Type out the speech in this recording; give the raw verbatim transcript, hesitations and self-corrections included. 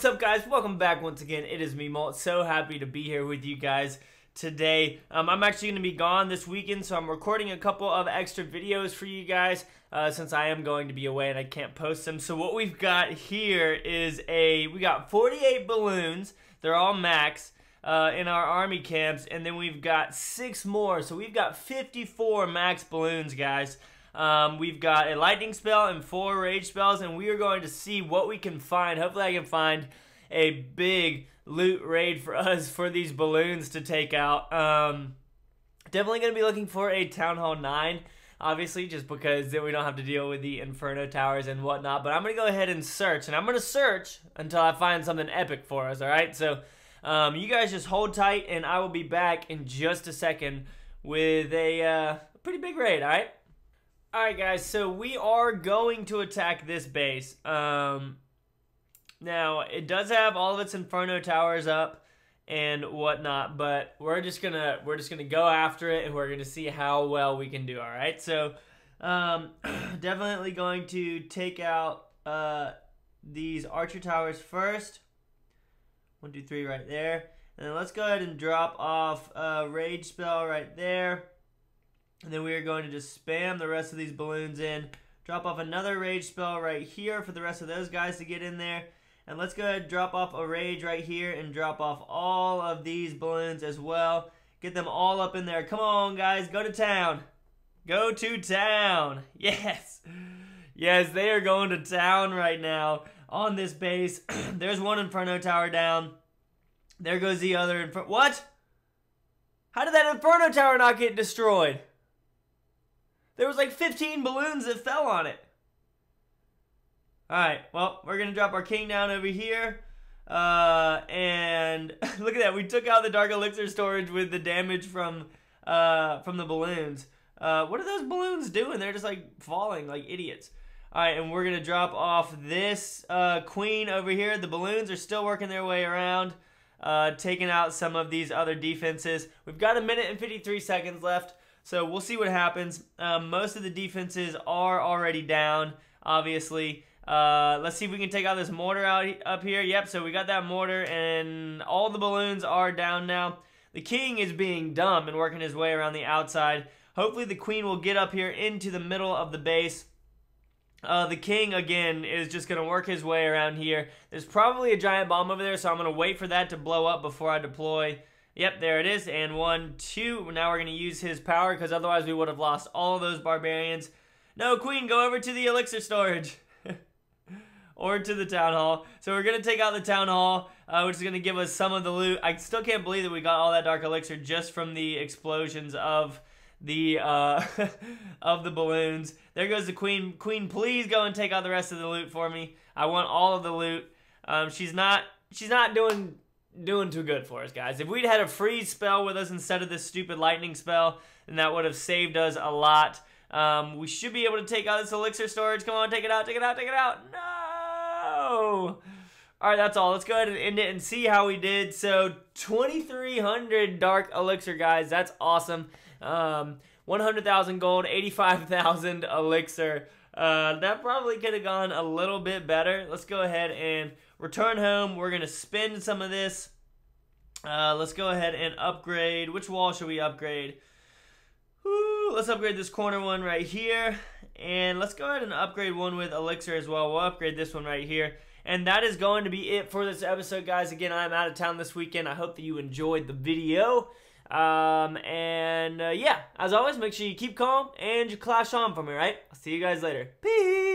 What's up, guys? Welcome back once again. It is me, Molt. So happy to be here with you guys today. Um, I'm actually going to be gone this weekend, so I'm recording a couple of extra videos for you guys uh, since I am going to be away and I can't post them. So what we've got here is a, we got forty-eight balloons. They're all max uh, in our army camps, and then we've got six more. So we've got fifty-four max balloons, guys. Um, we've got a lightning spell and four rage spells, and we are going to see what we can find. Hopefully I can find a big loot raid for us for these balloons to take out. Um, definitely going to be looking for a Townhall nine, obviously, just because then we don't have to deal with the Inferno Towers and whatnot. But I'm going to go ahead and search, and I'm going to search until I find something epic for us, alright? So um, you guys just hold tight, and I will be back in just a second with a uh, pretty big raid, alright? Alright, guys, so we are going to attack this base. Um, now, it does have all of its Inferno Towers up and whatnot, but we're just gonna we're just gonna go after it, and we're gonna see how well we can do. Alright, so um, definitely going to take out uh, these Archer Towers first. One, two, three, right there. And then let's go ahead and drop off a Rage Spell right there. And then we are going to just spam the rest of these balloons in. Drop off another rage spell right here for the rest of those guys to get in there. And let's go ahead and drop off a rage right here and drop off all of these balloons as well. Get them all up in there. Come on, guys. Go to town. Go to town. Yes. Yes, they are going to town right now on this base. There's one Inferno Tower down. There goes the other Inferno. What? How did that Inferno Tower not get destroyed? There was like fifteen balloons that fell on it. Alright, well, we're going to drop our king down over here. Uh, and look at that. We took out the Dark Elixir storage with the damage from uh, from the balloons. Uh, what are those balloons doing? They're just like falling like idiots. Alright, and we're going to drop off this uh, queen over here. The balloons are still working their way around, uh, taking out some of these other defenses. We've got a minute and fifty-three seconds left. So we'll see what happens. Um, most of the defenses are already down, obviously. Uh, let's see if we can take out this mortar out up here. Yep, so we got that mortar, and all the balloons are down now. The king is being dumb and working his way around the outside. Hopefully the queen will get up here into the middle of the base. Uh, the king, again, is just going to work his way around here. There's probably a giant bomb over there, so I'm going to wait for that to blow up before I deploy. Yep, there it is, and one, two. Now we're going to use his power, because otherwise we would have lost all of those barbarians. No, queen, go over to the elixir storage. Or to the town hall. So we're going to take out the town hall, uh, which is going to give us some of the loot. I still can't believe that we got all that dark elixir just from the explosions of the uh, of the balloons. There goes the queen. Queen, please go and take out the rest of the loot for me. I want all of the loot. Um, she's not, she's not doing... doing too good for us, guys. If we'd had a freeze spell with us instead of this stupid lightning spell, then that would have saved us a lot. Um, we should be able to take out this elixir storage. Come on, take it out, take it out, take it out. No! Alright, that's all. Let's go ahead and end it and see how we did. So, twenty-three hundred dark elixir, guys. That's awesome. Um, one hundred thousand gold, eighty-five thousand elixir. Uh, that probably could have gone a little bit better. Let's go ahead and return home. We're going to spend some of this. Uh, let's go ahead and upgrade. Which wall should we upgrade? Woo, let's upgrade this corner one right here. And let's go ahead and upgrade one with elixir as well. We'll upgrade this one right here. And that is going to be it for this episode, guys. Again, I'm out of town this weekend. I hope that you enjoyed the video. Um, and uh, yeah, as always, make sure you keep calm and you clash on for me, right? I'll see you guys later. Peace!